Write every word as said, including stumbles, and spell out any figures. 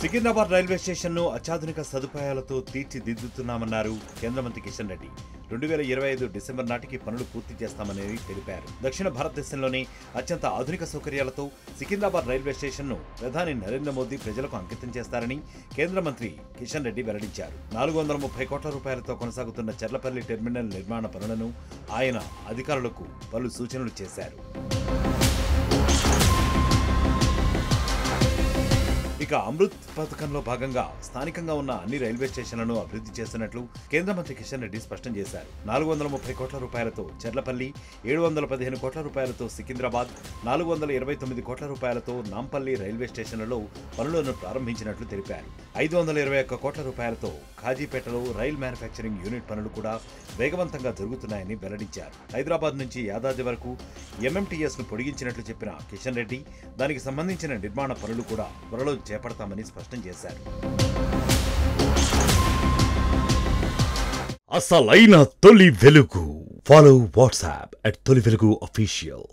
Secunderabad railway స్టేషన్ను అత్యాధునిక సదుపాయాలతో తీర్చిదిద్దుతున్నామన్నారు కేంద్ర మంత్రి కిషన్ రెడ్డి. రెండు వేల ఇరవై ఐదు డిసెంబర్ నాటికి పనులు పూర్తి చేస్తామని తెలిపారు. దక్షిణ భారతదేశంలోని అత్యంత ఆధునిక సౌకర్యాలతో సికింద్రాబాద్ రైల్వే స్టేషన్ను ప్రధాని నరేంద్ర మోదీ ప్రజలకు అంకితం చేస్తారని కేంద్ర మంత్రి కిషన్ రెడ్డి వెల్లడించారు. నాలుగు వందల ముప్పై కోట్ల రూపాయలతో కొనసాగుతున్న చర్లపల్లి టెర్మినల్ నిర్మాణ పనులను ఆయన అధికారులకు పలు సూచనలు చేశారు. ఇక అమృత్ పథకంలో భాగంగా స్థానికంగా ఉన్న అన్ని రైల్వే స్టేషన్లను అభివృద్ధి చేస్తున్నట్లు కేంద్ర మంత్రి కిషన్ రెడ్డి స్పష్టం చేశారు. నాలుగు వందల ముప్పై కోట్ల రూపాయలతో చర్లపల్లి, ఏడు వందల పదిహేను కోట్ల రూపాయలతో సికింద్రాబాద్, నాలుగు వందల ఇరవై తొమ్మిది కోట్ల రూపాయలతో నాంపల్లి రైల్వే స్టేషన్లలో పనులను ప్రారంభించినట్లు తెలిపారు. ఐదు వందల ఇరవై ఒక్క కోట్ల రూపాయలతో ఖాజీపేటలో రైల్ మ్యానుఫ్యాక్చరింగ్ యూనిట్ పనులు కూడా వేగవంతంగా జరుగుతున్నాయని వెల్లడించారు. హైదరాబాద్ నుంచి యాదాద్రి వరకు ఎంఎంటీఎస్ ను పొడిగించినట్లు చెప్పిన కిషన్ రెడ్డి దానికి సంబంధించిన నిర్మాణ పనులు కూడా త్వరలో చేపడతామని స్పష్టం చేశారు. అసలైన తొలి వెలుగు. ఫాలో వాట్సాప్ అట్ తొలి వెలుగు అఫీషియల్.